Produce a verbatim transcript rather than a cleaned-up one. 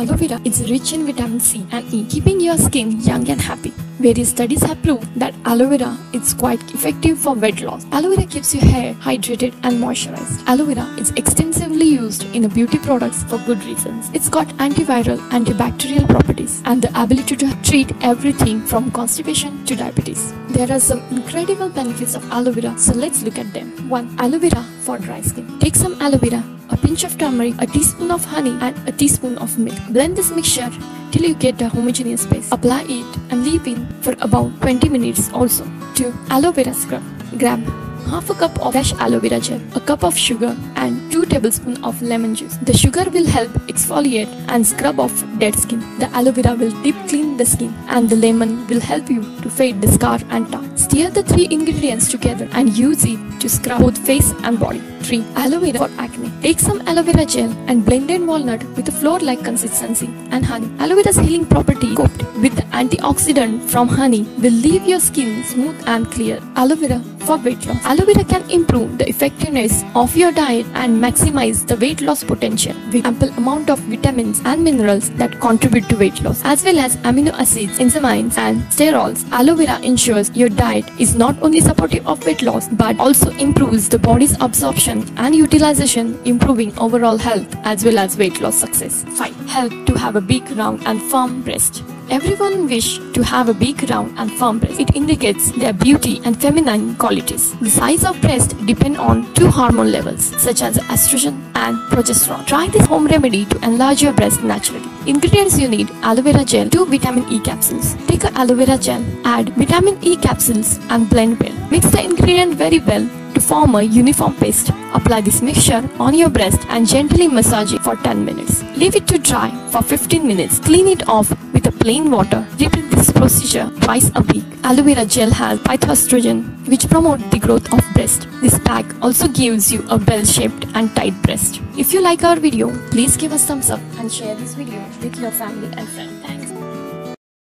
Aloe vera is rich in vitamin C and E, keeping your skin young and happy. Various studies have proved that aloe vera is quite effective for weight loss. Aloe vera keeps your hair hydrated and moisturized. Aloe vera is extensively used in beauty products for good reasons. It's got antiviral, antibacterial properties and the ability to treat everything from constipation to diabetes. There are some incredible benefits of aloe vera, so let's look at them. one. Aloe vera for dry skin. Take some aloe vera, a pinch of turmeric, a teaspoon of honey and a teaspoon of milk. Blend this mixture till you get a homogeneous paste. Apply it and leave it for about twenty minutes also. two. Aloe vera scrub. Grab half a cup of fresh aloe vera gel, a cup of sugar and two tablespoons of lemon juice. The sugar will help exfoliate and scrub off dead skin. The aloe vera will deep clean the skin and the lemon will help you to fade the scar and tan. Stir the three ingredients together and use it to scrub both face and body. three. Aloe vera for acne. Take some aloe vera gel and blended walnut with a flour-like consistency and honey. Aloe vera's healing property cooked with the antioxidant from honey will leave your skin smooth and clear. Aloe vera for weight loss. Aloe vera can improve the effectiveness of your diet and maximize the weight loss potential with ample amount of vitamins and minerals that contribute to weight loss, as well as amino acids, enzymes and sterols. Aloe vera ensures your diet is not only supportive of weight loss but also improves the body's absorption and utilization, improving overall health as well as weight loss success. five. Help to have a big, round and firm breast. Everyone wish to have a big, round and firm breast. It indicates their beauty and feminine qualities. The size of breast depend on two hormone levels such as estrogen and progesterone. Try this home remedy to enlarge your breast naturally. Ingredients you need: aloe vera gel, two vitamin E capsules. Take a aloe vera gel, add vitamin E capsules and blend well. Mix the ingredient very well to form a uniform paste. Apply this mixture on your breast and gently massage it for ten minutes. Leave it to dry for fifteen minutes. Clean it off with a plain water. Repeat this procedure twice a week. Aloe vera gel has phytoestrogen which promote the growth of breast. This pack also gives you a well-shaped and tight breast. If you like our video, please give us thumbs up and share this video with your family and friends. Thanks.